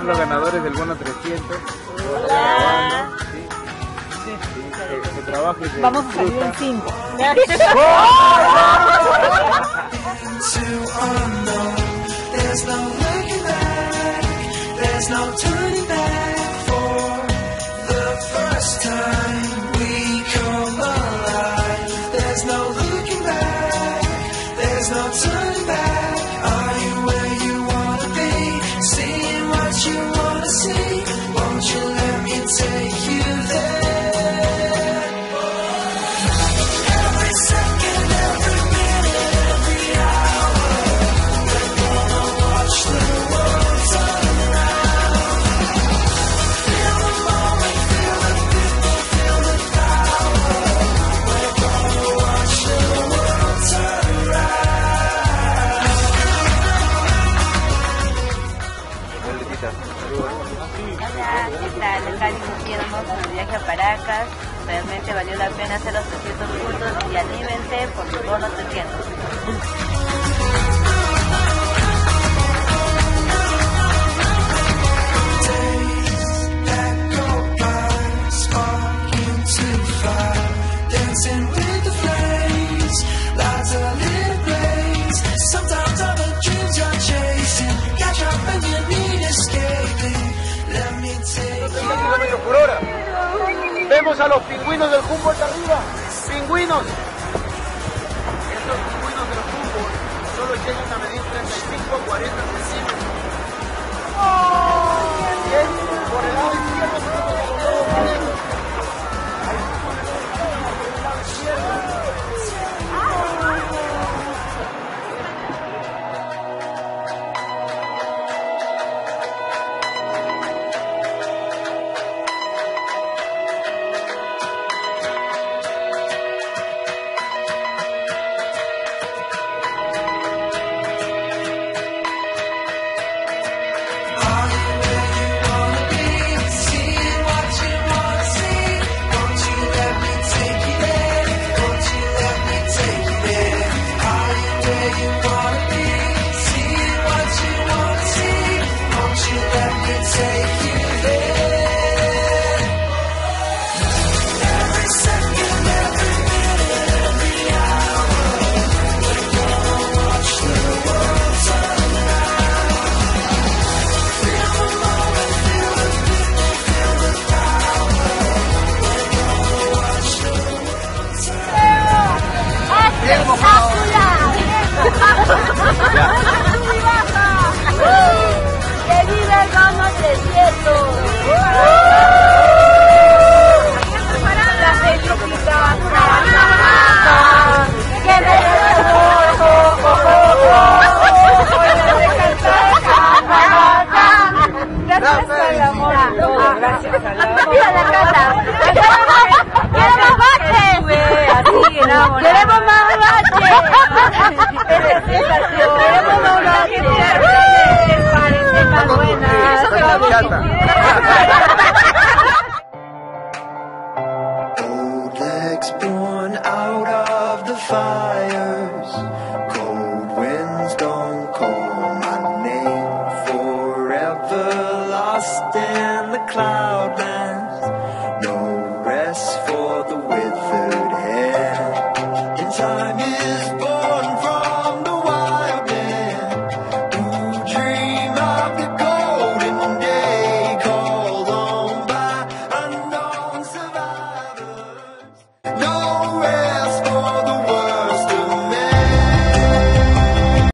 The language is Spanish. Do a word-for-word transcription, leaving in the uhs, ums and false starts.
los ganadores del bono trescientos. Hola. Sí. Sí, sí, que, que trabajes en Vamos a salir fruta. en cinco. There's no looking back, there's no turning back. For the first time we come alive. There's no looking back, there's no turning back. Are you where you wanna be? Seeing what you wanna see. Won't you let me take you there? Every second, every minute, every hour, we're gonna watch the world turn around. Feel the moment, feel the people, feel the power. We're gonna watch the world turn around. Abuelita, saludos. Hola, ¿qué tal? Acá iniciamos el viaje a Paracas. Realmente valió la pena hacer los trescientos puntos y anímense por su bono trescientos. Days that go by, sparking to fire, dancing with the flames, lights a little blaze. Sometimes all the dreams you're chasing catch up and you need escaping. Let me take treinta kilómetros por hora. Vemos a los pingüinos del Humboldt arriba. ¡Pingüinos! Estos pingüinos del Humboldt solo llegan a medir treinta y cinco a cuarenta centímetros. Bien, por el lado izquierdo tenemos el globo griego. Ahí por el lado izquierdo. ¡Que viva el bono trescientos! ¡La felicitación! ¡Que me gracias al amor! Gracias al amor. ¡Mira la casa! ¡Queremos baches! ¡Queremos más baches! ¡Queremos más baches! ¡Parece más buena! old legs born out of the fires. Cold winds don't call my name. Forever lost in the cloudlands. No rest for the withered hair. In time